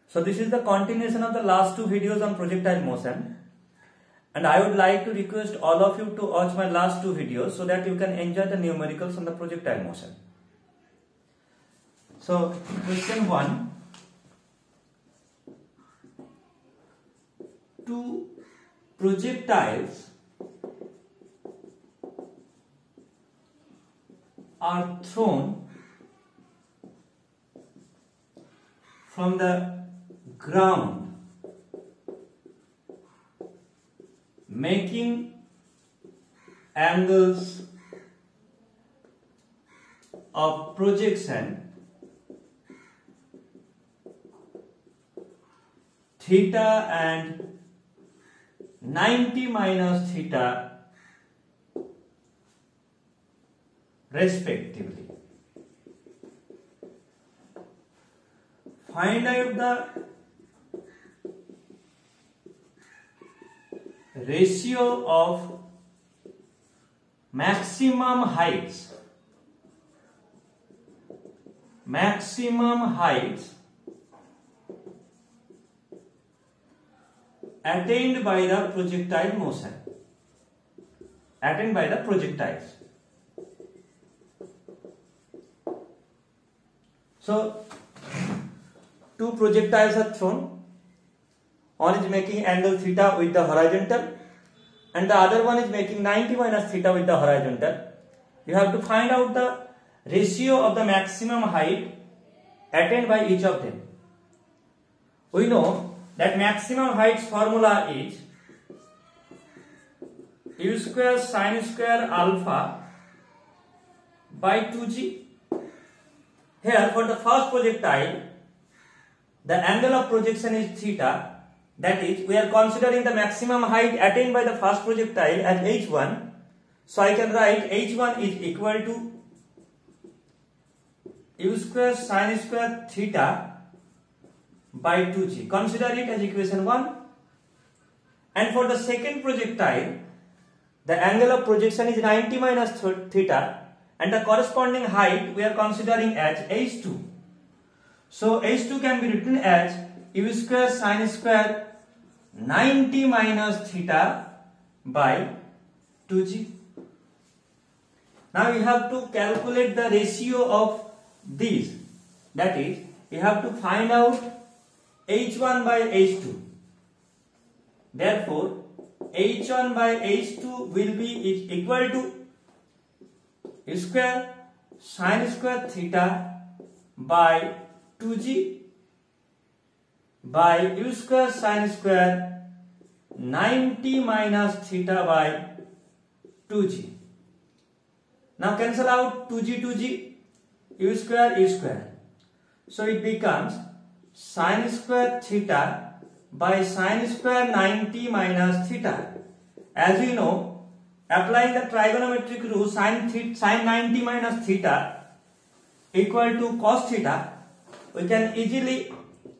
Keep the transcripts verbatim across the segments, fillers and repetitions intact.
So this is the continuation of the last two videos on projectile motion, and I would like to request all of you to watch my last two videos so that you can enjoy the numericals on the projectile motion. So question one, two projectiles are thrown from the ground, making angles of projection theta and ninety minus theta respectively. Find out the ratio of maximum heights maximum heights attained by the projectile motion attained by the projectiles. So two projectiles are thrown. One is making angle theta with the horizontal and the other one is making ninety minus theta with the horizontal. You have to find out the ratio of the maximum height attained by each of them. We know that maximum height's formula is u square sine square alpha by two g. Here for the first projectile, the angle of projection is theta. That is, we are considering the maximum height attained by the first projectile as h one. So I can write h one is equal to u square sine square theta by two g. Consider it as equation one. And for the second projectile, the angle of projection is ninety minus theta and the corresponding height we are considering as h two. So h two can be written as u square sine square ninety minus theta by two g. Now you have to calculate the ratio of these. That is, you have to find out h one by h two. Therefore, h one by h two will be equal to u square sine square theta by two g by u square sine square ninety minus theta by two g. Now cancel out two g two g, u square u square. So it becomes sine square theta by sine square ninety minus theta. As you know, applying the trigonometric rule, sine theta, sine ninety minus theta equal to cos theta, we can easily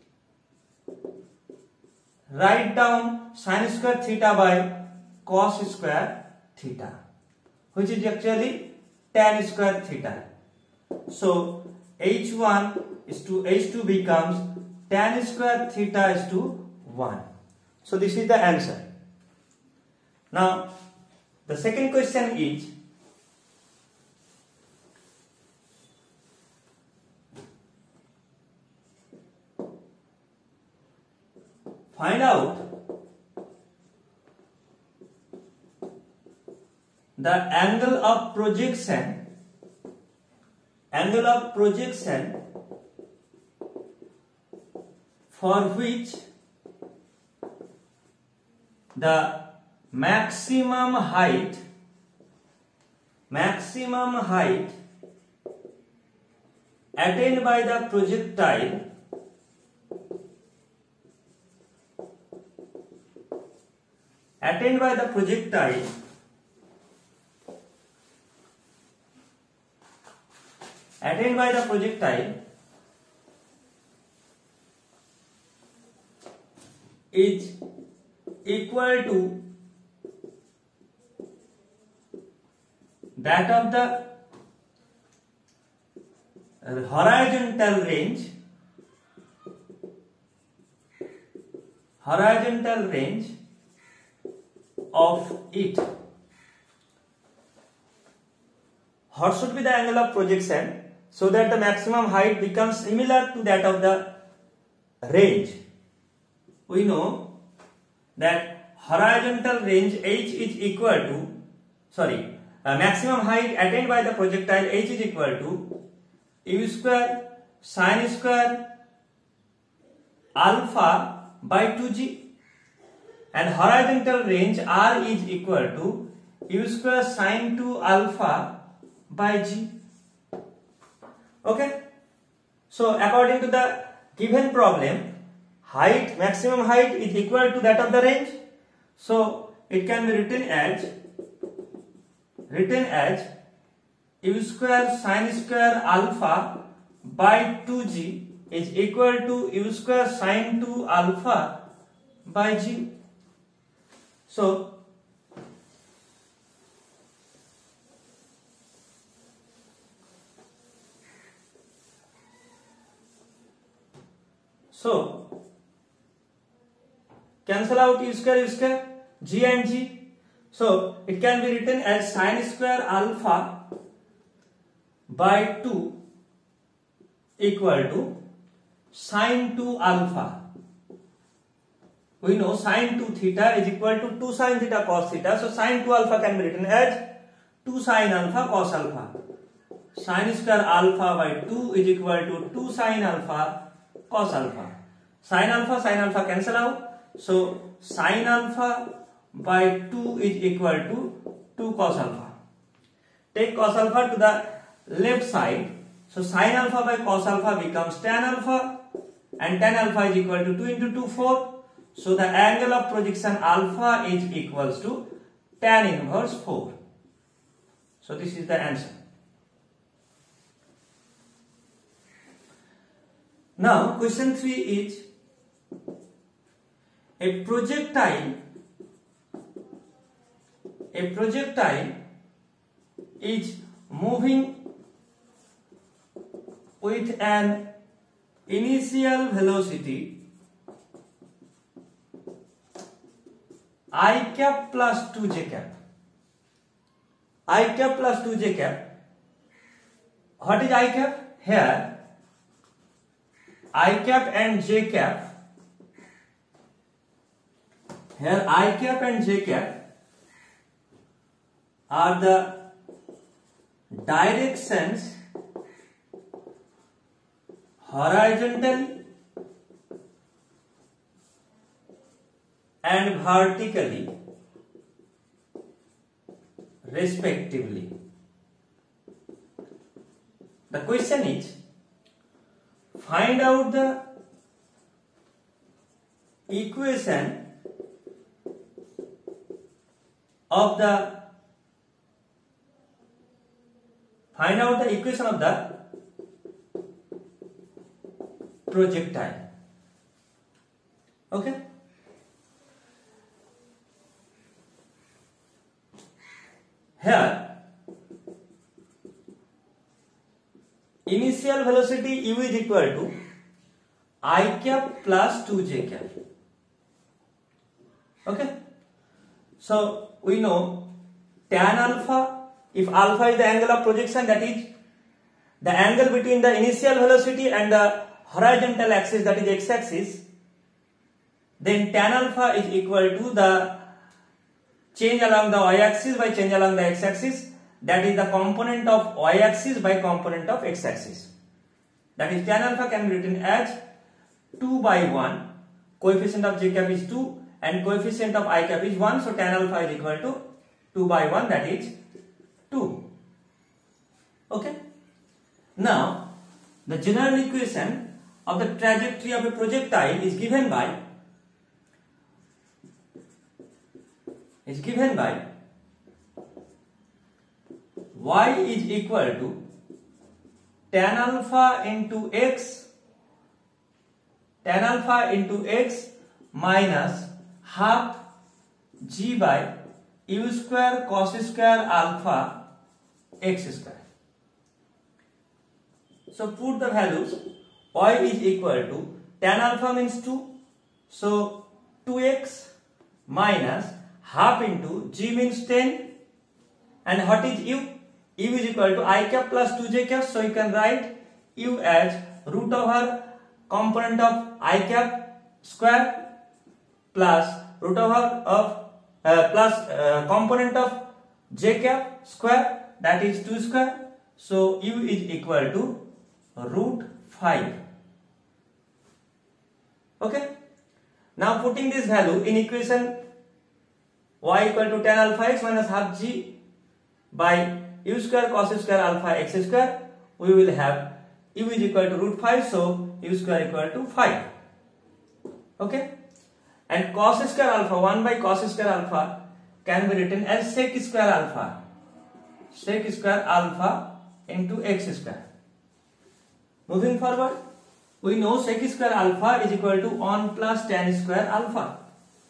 write down sine square theta by cos square theta, which is actually tan square theta. So h one is to h two becomes tan square theta is to one. So this is the answer. Now the second question is, find out the angle of projection angle of projection for which the maximum height maximum height attained by the projectile attained by the projectile attained by the projectile is equal to that of the horizontal range horizontal range of it. What should be the angle of projection so that the maximum height becomes similar to that of the range? We know that horizontal range h is equal to, sorry, uh, maximum height attained by the projectile h is equal to u square sin square alpha by two g, and horizontal range r is equal to u square sin two alpha by g. Okay, so according to the given problem, height, maximum height is equal to that of the range, so it can be written as written as u square sin square alpha by two g is equal to u square sin two alpha by g. So So, cancel out u square, u square, g and g. So, it can be written as sin square alpha by two equal to sin two alpha. We know sin two theta is equal to two sin theta cos theta. So, sin two alpha can be written as two sin alpha cos alpha. Sin square alpha by two is equal to two sin alpha cos alpha. Sin alpha, sin alpha cancel out. So sin alpha by two is equal to two cos alpha. Take cos alpha to the left side. So sin alpha by cos alpha becomes tan alpha, and tan alpha is equal to two into two, four. So the angle of projection alpha is equals to tan inverse four. So this is the answer. Now question three is, a projectile a projectile is moving with an initial velocity I cap plus two j cap. I cap plus two j cap. What is I cap? Here I cap and j cap, here I cap and j cap are the directions horizontally and vertically respectively. The question is, find out the equation of the find out the equation of the projectile. Okay, here initial velocity u is equal to I cap plus two j cap. Okay, so we know tan alpha, if alpha is the angle of projection, that is the angle between the initial velocity and the horizontal axis, that is x axis, then tan alpha is equal to the change along the y axis by change along the x axis, that is the component of y axis by component of x axis. That is tan alpha can be written as two by one, coefficient of j cap is two and coefficient of I cap is one, so tan alpha is equal to two by one, that is two. Okay, now the general equation of the trajectory of a projectile is given by is given by y is equal to tan alpha into x tan alpha into x minus half g by u square cos square alpha x square. So put the values. Y is equal to tan alpha means two, so two x minus half into g means ten, and what is u? U is equal to I cap plus two j cap, so you can write u as root over component of I cap square plus root over of uh, plus uh, component of j cap square, that is two square, so u is equal to root five. Okay, now putting this value in equation y equal to tan alpha x minus half g by u square cos square alpha x square, we will have u is equal to root five, so u square equal to five. Okay, and cos square alpha, one by cos square alpha can be written as sec square alpha, sec square alpha into x square. Moving forward, we know sec square alpha is equal to one plus tan square alpha,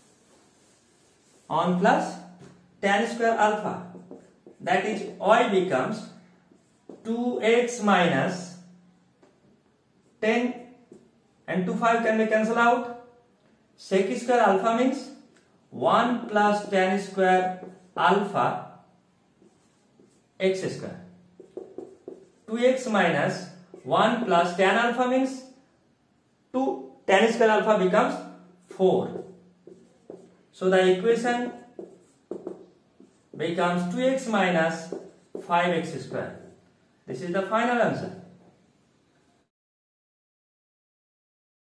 one plus tan square alpha, that is y becomes two x minus ten, and two five can be cancelled out. Sec square alpha means one plus tan square alpha x square. two x minus one plus tan alpha means two tan square alpha becomes four. So the equation becomes two x minus five x square. This is the final answer.